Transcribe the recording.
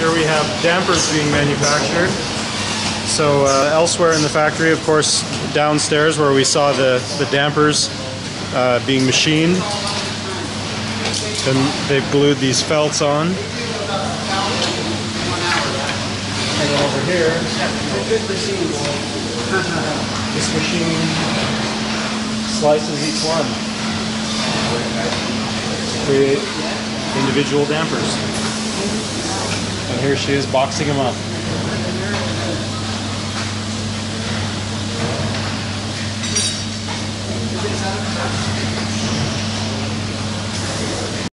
Here we have dampers being manufactured. So elsewhere in the factory, of course, downstairs where we saw the dampers being machined, then they've glued these felts on. And then over here, this machine slices each one to create individual dampers. And here she is boxing them up.